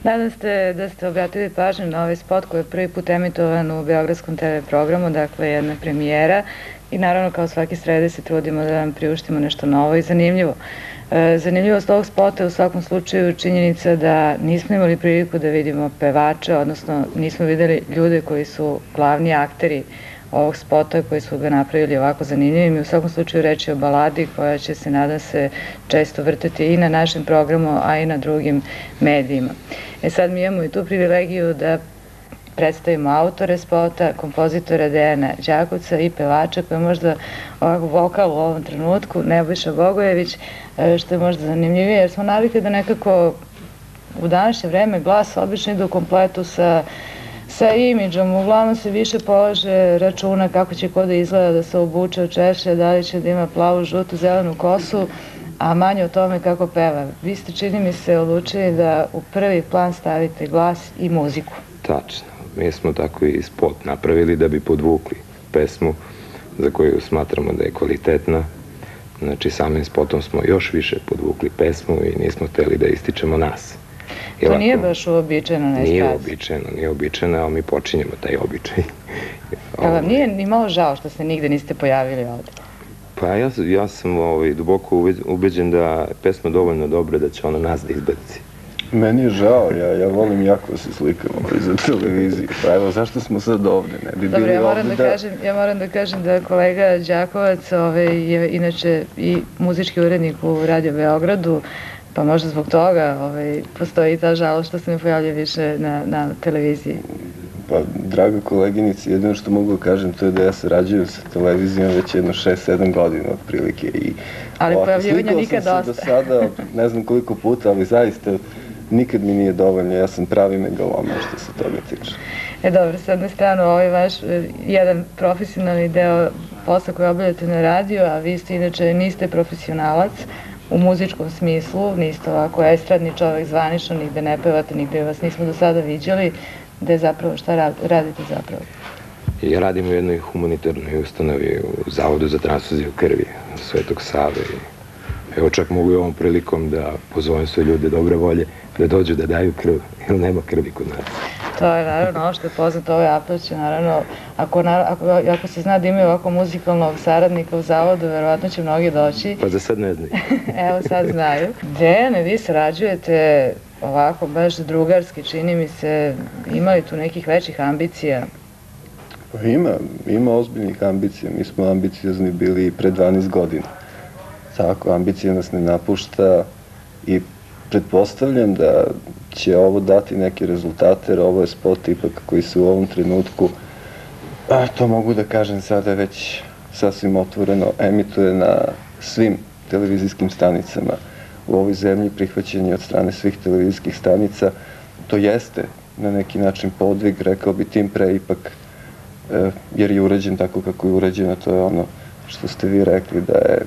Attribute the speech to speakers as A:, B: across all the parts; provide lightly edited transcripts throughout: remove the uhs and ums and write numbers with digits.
A: Nadam se da ste obratili pažnju na ovaj spot koji je prvi put emitovan u Beogradskom TV programu, dakle jedna premijera i naravno kao svake srede se trudimo da vam priuštimo nešto novo i zanimljivo. Zanimljivost ovog spota je u svakom slučaju činjenica da nismo imali priliku da vidimo pevače, odnosno nismo videli ljude koji su glavni akteri ovog spota koji su ga napravili ovako zanimljivim i u svakom slučaju reći o baladi koja će se, nadam se, često vrtati i na našem programu, a i na drugim medijima. Sad mi imamo i tu privilegiju da predstavimo autore spota, kompozitora Dejana Đakovca i pevača koji je možda ovako vokal u ovom trenutku, Nebojša Bogojević, što je možda zanimljivije jer smo navikli da nekako u današnje vreme glas obično ide u kompletu sa imidžom, uglavnom se više polaže računa kako će ko da izgleda, da se obuče, očeše, da li će da ima plavu, žutu, zelenu kosu, a manje o tome kako peva. Vi ste, čini mi se, odlučili da u prvi plan stavite glas i muziku.
B: Tačno. Mi smo tako i spot napravili da bi podvukli pesmu za koju smatramo da je kvalitetna. Znači, samim spotom smo još više podvukli pesmu i nismo hteli da ističemo nas.
A: To nije baš uobičajeno na estradi.
B: Nije uobičajeno, ali mi počinjemo taj običaj.
A: A vam nije ni malo žao što se nigde niste pojavili ovde?
B: Pa ja sam duboko ubeđen da je pesma dovoljno dobra da će ona nas da izbaci.
C: Meni je žao, ja volim jako da se slikam za televiziju. Pa evo, zašto smo sad ovde? Ne bi bili ovde da...
A: Ja moram da kažem da kolega Đakovac je inače i muzički urednik u Radio Beogradu, pa možda zbog toga postoji i ta žalost što se ne pojavlja više na televiziji.
C: Pa, draga koleginici, jedino što mogu da kažem to je da ja sarađujem sa televizijom već jedno 6-7 godina otprilike.
A: Ali pojavljivanja nikad dosta.
C: Slikao sam se do sada, ne znam koliko puta, ali zaista nikad mi nije dovoljno. Ja sam pravi megaloma što se toga tiče.
A: Dobro, s jedne strane ovaj vaš jedan profesionalni deo posla koji obavljate na radiju, a vi ste inače niste profesionalac u muzičkom smislu, niste ovako estradni čovek zvanično, nigde ne pevate, nigde vas nismo do sada viđali. Šta radite zapravo?
B: Ja radim u jednoj humanitarnoj ustanovi u Zavodu za transfuziju krvi Svetog Save. Evo čak mogu i ovom prilikom da pozovem sve ljude dobre volje da dođu da daju krv, jer nema krvi kod nas.
A: To je naravno ovo što je poznato, ovaj apel će naravno, ako se zna da imaju ovako muzikalnog saradnika u Zavodu, verovatno će mnogi doći.
B: Pa za sad ne znaju.
A: Evo sad znaju. Dejane, vi sarađujete ovako baš drugarski, čini mi se, imali tu nekih većih ambicija?
C: Pa ima ozbiljnih ambicija. Mi smo ambiciozni bili pre 12 godina. Tako, ambicija nas ne napušta i pretpostavljam da će ovo dati neke rezultate, jer ovo je spot ipak koji se u ovom trenutku, to mogu da kažem sada već sasvim otvoreno, emituje na svim televizijskim stanicama u ovoj zemlji, prihvaćen je od strane svih televizijskih stanica. To jeste na neki način podvig, rekao bi tim pre ipak, jer je urađen tako kako je urađeno, to je ono što ste vi rekli da je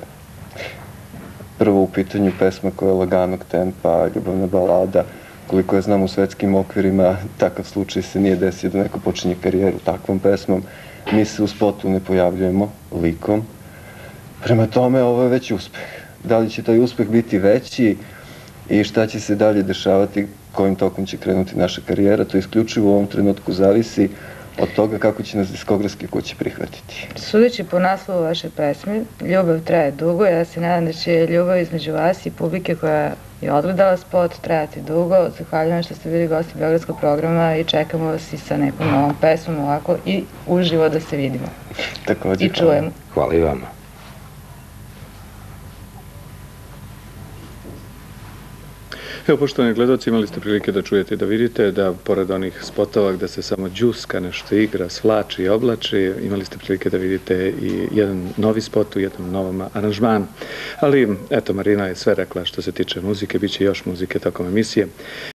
C: prvo u pitanju pesma koja je laganog tempa, ljubavna balada. Koliko ja znam u svetskim okvirima, takav slučaj se nije desio da neko počinje karijeru takvom pesmom. Mi se u spotu ne pojavljujemo likom. Prema tome, ovo je već uspeh. Da li će taj uspeh biti veći i šta će se dalje dešavati, kojim tokom će krenuti naša karijera, to isključivo u ovom trenutku zavisi od toga kako će nas diskografske kuće prihvatiti.
A: Sudeći po naslovu vaše pesme, ljubav traje dugo, ja se nadam da će ljubav između vas i publike koja je odgledala spot trajati dugo. Zahvaljujem što ste bili gosti Beogradskog programa i čekamo vas i sa nekom novom pesmom ovako i uživo da se vidimo.
C: Takođe.
A: I čujemo.
B: Hvala i vama.
D: Evo, poštovani gledalci, imali ste prilike da čujete i da vidite da pored onih spotova gde se samo džuska, nešto igra, svlači i oblači, imali ste prilike da vidite i jedan novi spot u jednom novom aranžmanu. Ali, eto, Marina je sve rekla što se tiče muzike, bit će još muzike tokom emisije.